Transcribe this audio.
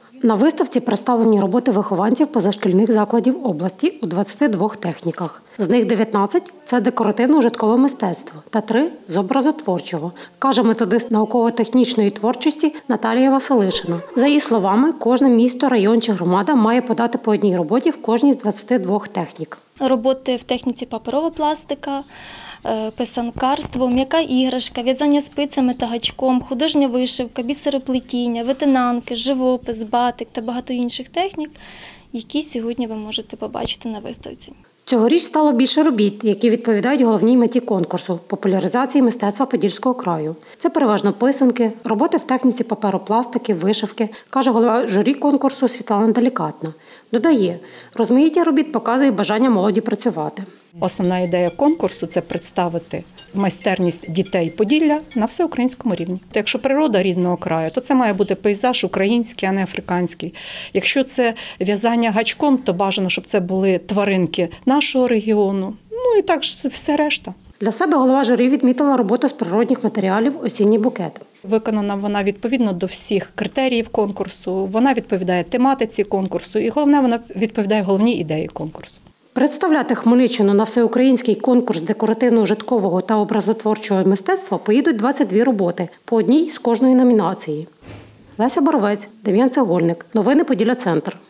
На виставці представлені роботи вихованців позашкільних закладів області у 22 техніках. З них 19 – це декоративно-ужиткове мистецтво та 3 – з образотворчого, каже методист науково-технічної творчості Наталія Василишина. За її словами, кожне місто, район чи громада має подати по одній роботі в кожній з 22 технік. Роботи в техніці паперова пластика, писанкарство, м'яка іграшка, в'язання спицями та гачком, художня вишивка, бісероплетіння, витинанки, живопис, батик та багато інших технік, які сьогодні ви можете побачити на виставці. Цьогоріч стало більше робіт, які відповідають головній меті конкурсу – популяризації мистецтва Подільського краю. Це переважно писанки, роботи в техніці паперопластики, вишивки, каже голова журі конкурсу Світлана Делікатна. Додає, розмаїття робіт показує бажання молоді працювати. Основна ідея конкурсу – це представити майстерність дітей Поділля на всеукраїнському рівні. Якщо природа рідного краю, то це має бути пейзаж український, а не африканський. Якщо це в'язання гачком, то бажано, щоб це були тваринки нашого регіону. Ну і так все решта. Для себе голова журі відмітила роботу з природних матеріалів «Осінній букет». Виконана вона відповідно до всіх критеріїв конкурсу, вона відповідає тематиці конкурсу і головне, вона відповідає головній ідеї конкурсу. Представляти Хмельниччину на всеукраїнський конкурс декоративно-ужиткового та образотворчого мистецтва поїдуть 22 роботи, по одній з кожної номінації. Леся Боровець, Дем'ян Цегольник. Новини Поділля Центр.